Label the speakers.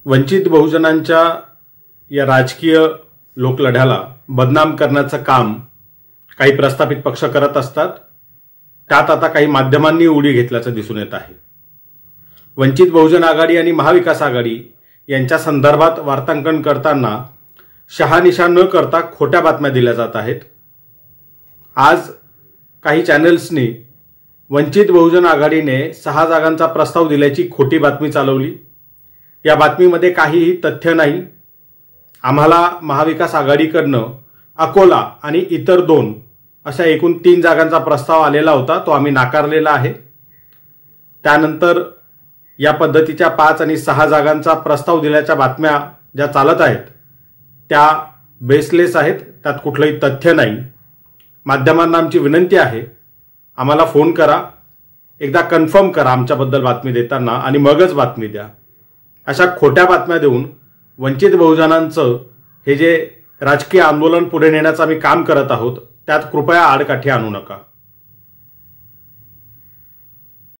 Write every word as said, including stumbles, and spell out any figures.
Speaker 1: वंचित बहुजनांच्या या राजकीय लोकलढ्याला बदनाम करण्याचं काम काही प्रस्थापित पक्ष करत असतात। त्यात आता काही माध्यमांनी उडी घेतल्याचं दिसून येत आहे। वंचित बहुजन आघाडी आणि महाविकास आघाडी यांच्या संदर्भात वार्तांकन करताना शहानिशा न करता खोट्या बातम्या दिल्या जात आहेत। आज काही चॅनल्सनी वंचित बहुजन आघाडीने सहा जागांचा प्रस्ताव दिल्याची खोटी बातमी चालवली। या बातमीमध्ये काहीही तथ्य नाही। आम्हाला महाविकास आघाडीकडनं अकोला आणि इतर दोन अशा एकूण तीन जागांचा प्रस्ताव आलेला होता, तो आम्ही नाकारलेला आहे। त्यानंतर या पद्धतीच्या पाच आणि सहा जागांचा प्रस्ताव दिल्याच्या बातम्या ज्या चालत आहेत त्या बेसलेस आहेत, त्यात कुठलंही तथ्य नाही। माध्यमांना आमची विनंती आहे, आम्हाला फोन करा, एकदा कन्फर्म करा आमच्याबद्दल बातमी देताना आणि मगच बातमी द्या। अशा खोट्या बातम्या देऊन वंचित बहुजनांचं हे जे राजकीय आंदोलन पुढे नेण्याचं आम्ही काम करत आहोत त्यात कृपया आडकाठी आणू नका।